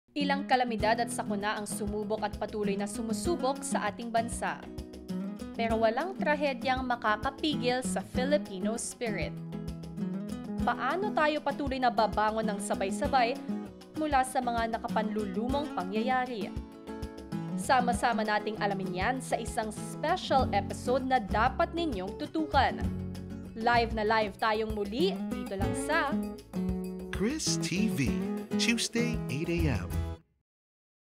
Ilang kalamidad at sakuna ang sumubok at patuloy na sumusubok sa ating bansa. Pero walang trahedyang makakapigil sa Filipino spirit. Paano tayo patuloy na babangon ng sabay-sabay mula sa mga nakapanlulumong pangyayari? Sama-sama nating alamin yan sa isang special episode na dapat ninyong tutukan. Live na live tayong muli dito lang sa Chris TV, Tuesday 8 a.m.